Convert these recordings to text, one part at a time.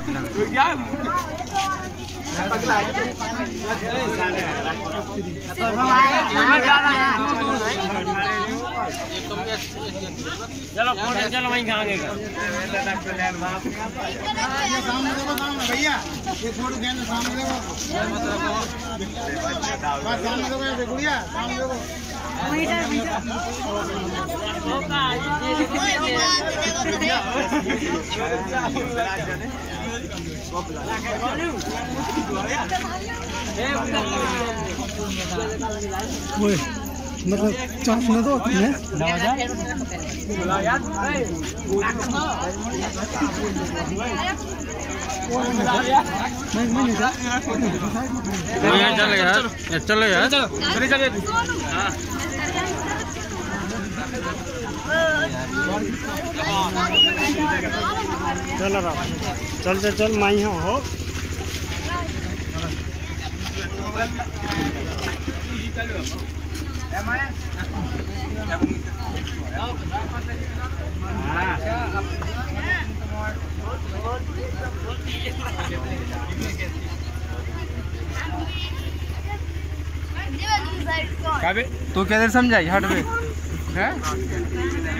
चलो चलो वहीं खाएंगे भैया, ये फोटो सामने गुड़िया सामने मतलब चांस न दो है चल यार चलो यार चल चल चल चल माई हो तू क्या देर समझाई हट पे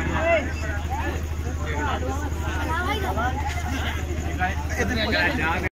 है